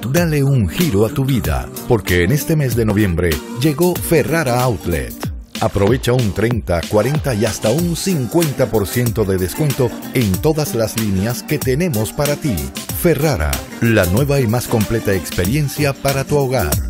Dale un giro a tu vida, porque en este mes de noviembre llegó Ferrara Outlet. Aprovecha un 30, 40 y hasta un 50% de descuento en todas las líneas que tenemos para ti. Ferrara, la nueva y más completa experiencia para tu hogar.